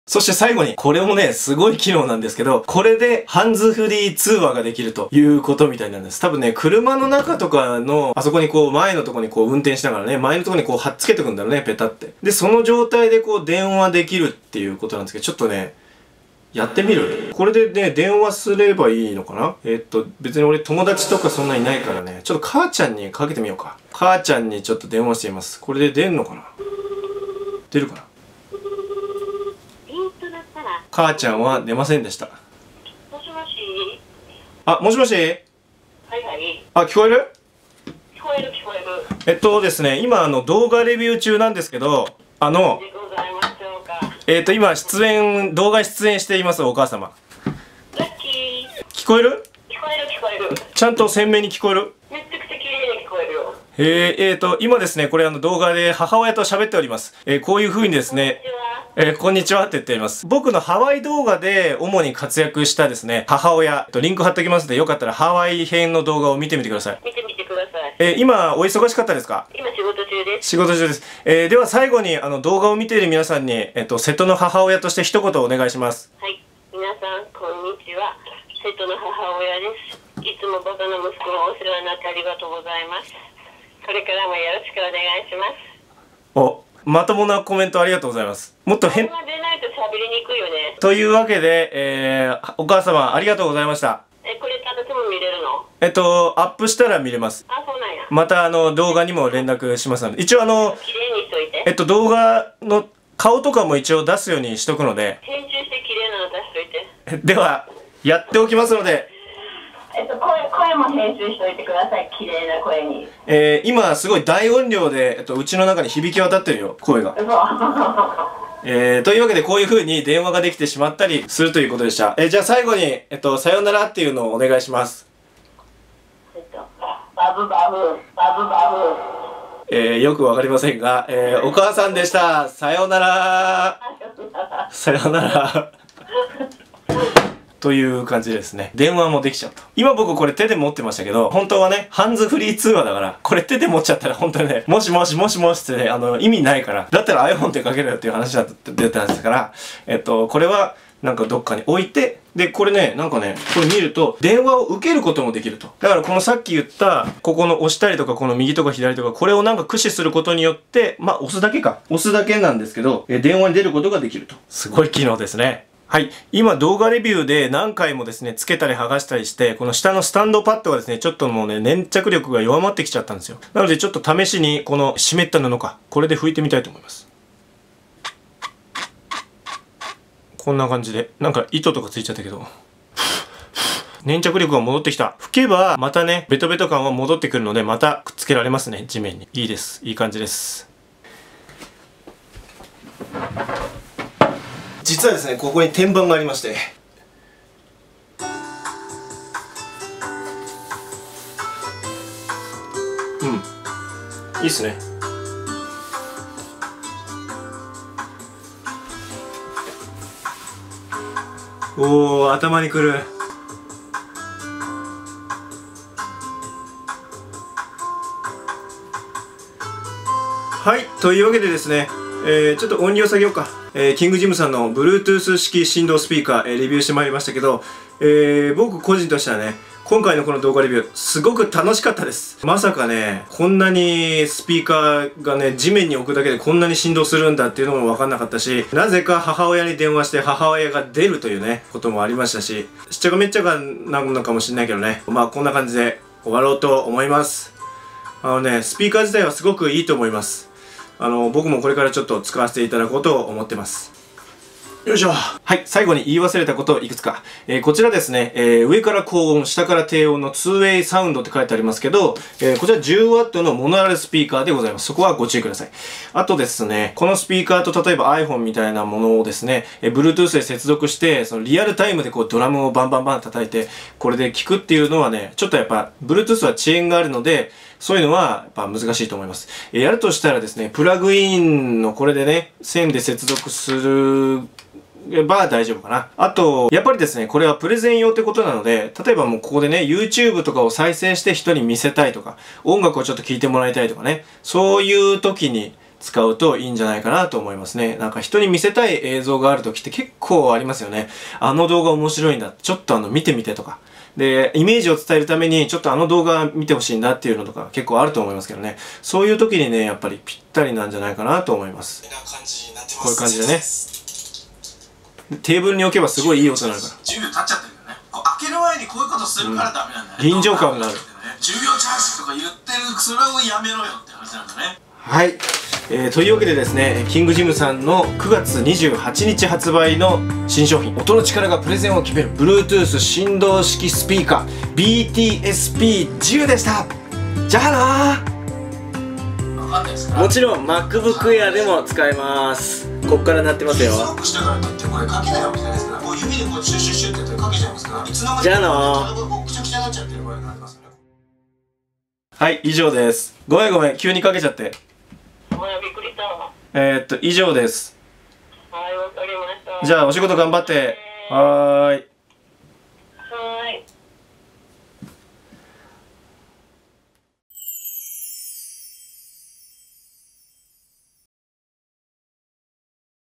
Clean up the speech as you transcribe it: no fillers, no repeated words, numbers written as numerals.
そして最後に、これもね、すごい機能なんですけど、これでハンズフリー通話ができるということみたいなんです。多分ね、車の中とかの、あそこにこう、前のところにこう、運転しながらね、前のところにこう、貼っつけてくんだろうね、ペタって。で、その状態でこう、電話できるっていうことなんですけど、ちょっとね、やってみる？これでね、電話すればいいのかな？別に俺友達とかそんなにいないからね、ちょっと母ちゃんにかけてみようか。母ちゃんにちょっと電話してみます。これで出んのかな？出るかな？母ちゃんは出ませんでした。 もしもし。 あ、もしもし？はいはい。 あ、聞こえる？ 聞こえる聞こえる。 ですね、今動画レビュー中なんですけど、今動画出演しています、お母様。 ラッキー。 聞こえる？ 聞こえる聞こえる。 ちゃんと鮮明に聞こえる？ めちゃくちゃ綺麗に聞こえるよ。 今ですね、これ動画で母親と喋っております。こういう風にですね、こんにちはって言っております。僕のハワイ動画で主に活躍したですね、母親、リンク貼っておきますので、よかったらハワイ編の動画を見てみてください。 見てみてください。 今、お忙しかったですか？ 今仕事中です。 仕事中です。では最後に動画を見ている皆さんに、瀬戸の母親として一言お願いします。 はい。皆さん、こんにちは。瀬戸の母親です。いつも僕の息子がお世話になってありがとうございます。これからもよろしくお願いします。 お、まともなコメントありがとうございます。もっと電話でないと喋りにくいよね。 というわけで、お母様ありがとうございました。 これ私も見れるの？ アップしたら見れます。 あ、そうなんや。 また動画にも連絡しますので、一応綺麗にしといて。 動画の顔とかも一応出すようにしとくので。 編集して綺麗なの出しといて。 では、やっておきますので。 声も編集しといてください。綺麗な声に。 今すごい大音量で、うちの中に響き渡ってるよ、声が。というわけでこういう風に電話ができてしまったりするということでした。じゃあ最後に、さよならっていうのをお願いします。 バブバブ、バブバブ。よくわかりませんが、お母さんでした。さよなら。さよなら。という感じですね。電話もできちゃうと。今僕これ手で持ってましたけど、本当はね、ハンズフリー通話だから、これ手で持っちゃったら本当にね、もしもしもしもしってね、意味ないから、だったら iPhone ってかけるよっていう話だって出たんですから、これは、なんかどっかに置いて、で、これね、なんかね、これ見ると、電話を受けることもできると。だからこのさっき言った、ここの押したりとか、この右とか左とか、これをなんか駆使することによって、まあ、押すだけか。押すだけなんですけど、電話に出ることができると。すごい機能ですね。はい。今動画レビューで何回もですね、つけたり剥がしたりして、この下のスタンドパッドがですね、ちょっともうね、粘着力が弱まってきちゃったんですよ。なのでちょっと試しに、この湿った布か、これで拭いてみたいと思います。こんな感じで、なんか糸とかついちゃったけど。粘着力が戻ってきた。拭けば、またね、ベトベト感は戻ってくるので、またくっつけられますね、地面に。いいです。いい感じです。実はですね、ここに天板がありまして、いいっすね。おー、頭にくる。はい、というわけでですね、ちょっと音量下げようか。キングジムさんの Bluetooth 式振動スピーカー、レビューしてまいりましたけど、僕個人としてはね、今回のこの動画レビュー、すごく楽しかったです。まさかね、こんなにスピーカーがね、地面に置くだけでこんなに振動するんだっていうのも分かんなかったし、なぜか母親に電話して母親が出るというね、こともありましたし、しっちゃかめっちゃかなのかもしれないけどね、まあこんな感じで終わろうと思います。スピーカー自体はすごくいいと思います。僕もこれからちょっと使わせていただこうと思ってます。よいしょ。はい、最後に言い忘れたことをいくつか。こちらですね、上から高音、下から低音の 2way サウンドって書いてありますけど、こちら 10W のモノラルスピーカーでございます。そこはご注意ください。あとですね、このスピーカーと例えば iPhone みたいなものをですね、Bluetooth で接続して、そのリアルタイムでこうドラムをバンバンバン叩いて、これで聴くっていうのはね、ちょっとやっぱ Bluetooth は遅延があるので、そういうのはやっぱ難しいと思います。やるとしたらですね、プラグインのこれでね、線で接続するば大丈夫かな。あと、やっぱりですね、これはプレゼン用ってことなので、例えばもうここでね、YouTube とかを再生して人に見せたいとか、音楽をちょっと聴いてもらいたいとかね、そういう時に使うといいんじゃないかなと思いますね。なんか人に見せたい映像がある時って結構ありますよね。あの動画面白いんだ。ちょっと見てみてとか。で、イメージを伝えるためにちょっとあの動画見てほしいんだっていうのとか結構あると思いますけどね。そういう時にね、やっぱりぴったりなんじゃないかなと思います。こういう感じでね。テーブルに置けばすごいいい音になるから。 10秒経っちゃってるよね。開ける前にこういうことするからダメなんだね。 臨場感がある。 10秒チャージとか言ってる、それをやめろよって話なんだね。 はい。というわけでですね、キングジムさんの9月28日発売の新商品、音の力がプレゼンを決める Bluetooth 振動式スピーカー BTSP10 でした。じゃあなー。もちろん MacBook Air でも使えます。こっから鳴ってますよ。 したからだってこれかけないわけじゃないですから、こう指でこうシュッシュッシュッってやったらかけちゃいますから、いつの間にかじゃあなー。くちゃくちゃになっちゃってる場合がありますよね。 はい、以上です。ごめんごめん、急にかけちゃって。 びっくりした。 以上です。 はい、わかりました。 じゃあお仕事頑張って。はーい。